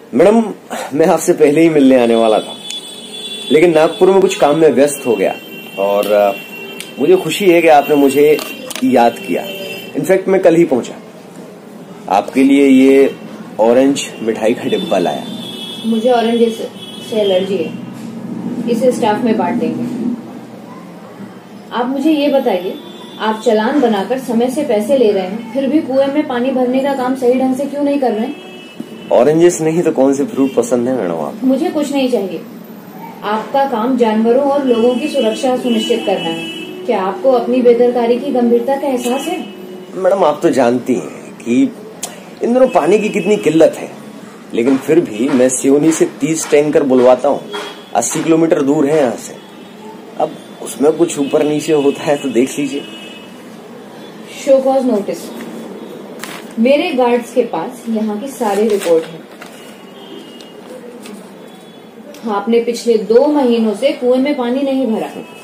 Madam, मैं आपसे पहले ही मिलने आने वाला था, लेकिन नागपुर में कुछ काम में व्यस्त हो गया और मुझे खुशी है कि आपने मुझे याद किया। इनफैक्ट मैं कल ही पहुंचा। आपके लिए ये ऑरेंज मिठाई का डिब्बा लाया। मुझे ऑरेंज से एलर्जी है, इसे स्टाफ में बांट देंगे। आप मुझे ये बताइए, आप चालान बनाकर समय से पैसे ले रहे हैं, फिर भी कुएं में पानी भरने का काम सही ढंग से क्यों नहीं कर रहे हैं? ऑरेंजेस नहीं तो कौन से फ्रूट पसंद है मैडम आप? मुझे कुछ नहीं चाहिए। आपका काम जानवरों और लोगों की सुरक्षा सुनिश्चित करना है। क्या आपको अपनी बेदरकारी की गंभीरता का एहसास है? मैडम, आप तो जानती हैं कि इन दिनों पानी की कितनी किल्लत है, लेकिन फिर भी मैं सियोनी से 30 टैंकर बुलवाता हूँ। 80 किलोमीटर दूर है यहाँ से। अब उसमें कुछ ऊपर नीचे होता है तो देख लीजिए। Show cause notice. मेरे गार्ड्स के पास यहाँ की सारी रिपोर्ट है। आपने पिछले 2 महीनों से कुएं में पानी नहीं भरा।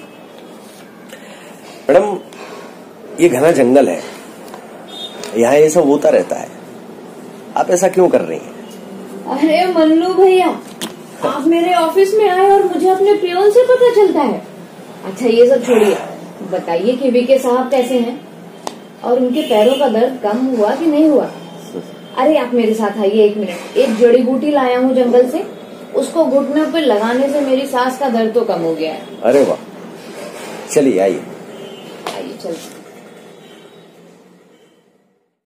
मैडम, ये घना जंगल है, यहाँ ये सब होता रहता है। आप ऐसा क्यों कर रही हैं? अरे मन्नू भैया, आप मेरे ऑफिस में आए और मुझे अपने पियोन से पता चलता है। अच्छा ये सब छोड़िए, बताइए कि वीके साहब कैसे हैं और उनके पैरों का दर्द कम हुआ कि नहीं हुआ? अरे आप मेरे साथ आइए 1 मिनट। एक जड़ी बूटी लाया हूँ जंगल से, उसको घुटने पे लगाने से मेरी सांस का दर्द तो कम हो गया है। अरे वाह, चलिए आइए। आइए चलिए।